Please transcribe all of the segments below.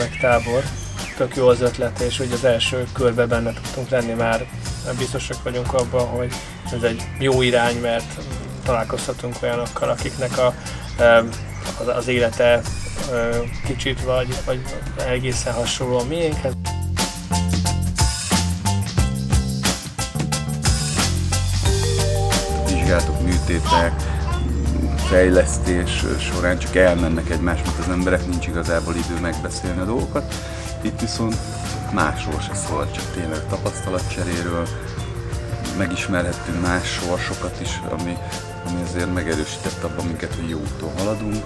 gyerektábor. Tök jó az ötlet, és hogy az első körben benne tudtunk lenni, már biztosak vagyunk abban, hogy ez egy jó irány, mert találkozhatunk olyanokkal, akiknek az élete kicsit vagy egészen hasonló a miénkhez. Vizsgálatok, műtétek, fejlesztés során csak elmennek egymásnak az emberek, nincs igazából idő megbeszélni a dolgokat. Itt viszont másról se szól, csak tényleg tapasztalatcseréről, megismerhettünk más sorsokat is, ami azért megerősített abban minket, hogy jó úton haladunk.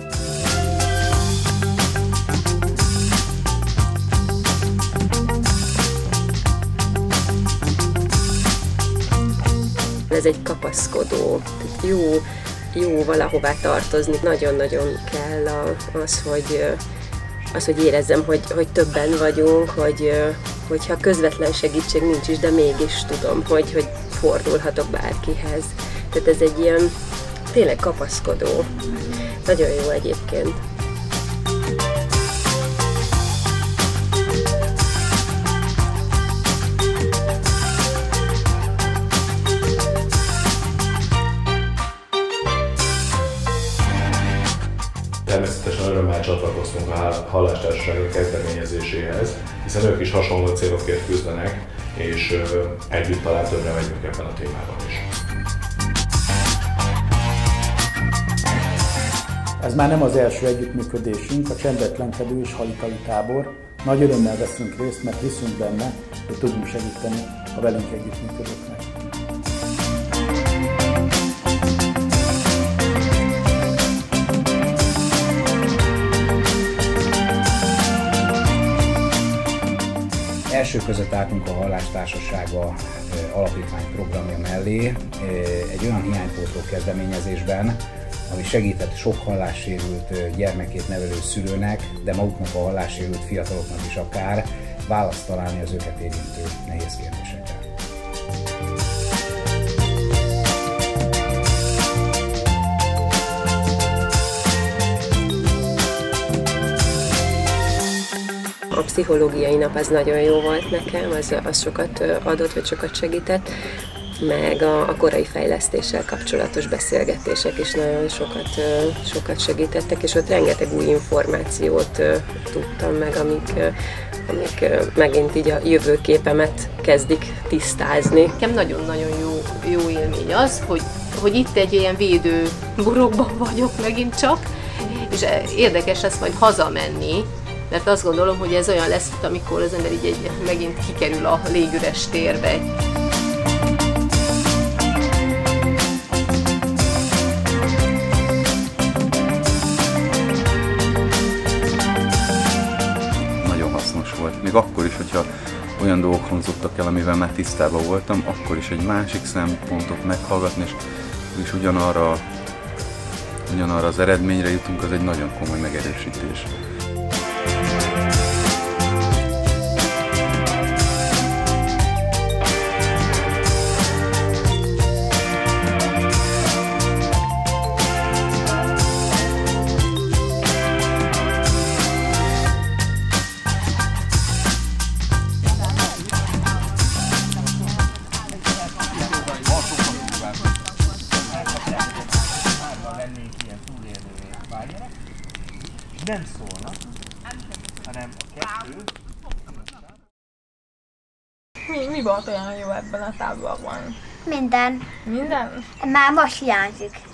Ez egy kapaszkodó, jó valahová tartozni. Nagyon-nagyon kell az, hogy érezzem, hogy többen vagyunk, hogyha közvetlen segítség nincs is, de mégis tudom, hogy fordulhatok bárkihez. Tehát ez egy ilyen tényleg kapaszkodó. Nagyon jó egyébként. Természetesen örömmel csatlakoztunk a Hallástársaságok kezdeményezéséhez, hiszen ők is hasonló célokért küzdenek, és együtt talán többre megyünk ebben a témában is. Ez már nem az első együttműködésünk, a Csendetlenkedő és Halitali tábor. Nagy örömmel veszünk részt, mert hiszünk benne, hogy tudunk segíteni a velünk együttműködőknek. Első között álltunk a Hallástársasága alapítvány programja mellé egy olyan hiánypótló kezdeményezésben, ami segített sok hallássérült gyermekét nevelő szülőnek, de maguknak a hallássérült fiataloknak is akár választ találni az őket érintő nehéz kérdésekre. A pszichológiai nap az nagyon jó volt nekem, az sokat adott, vagy sokat segített, meg a korai fejlesztéssel kapcsolatos beszélgetések is nagyon sokat segítettek, és ott rengeteg új információt tudtam meg, amik megint így a jövőképemet kezdik tisztázni. Nekem nagyon-nagyon jó élmény az, hogy itt egy ilyen védő burokban vagyok megint csak, és érdekes lesz majd hazamenni, mert azt gondolom, hogy ez olyan lesz, amikor az ember így megint kikerül a légüres térbe. Nagyon hasznos volt. Még akkor is, hogyha olyan dolgok hangzottak el, amivel már tisztában voltam, akkor is egy másik szempontot meghallgatni, és ugyanarra az eredményre jutunk, az egy nagyon komoly megerősítés. Nem szólnak, hanem a kettő. Mi volt olyan jó ebben a táborban? Minden. Minden? Már most hiányzik.